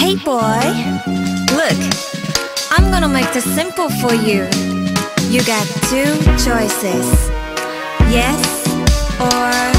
Hey boy, look, I'm gonna make this simple for you. You got two choices, yes or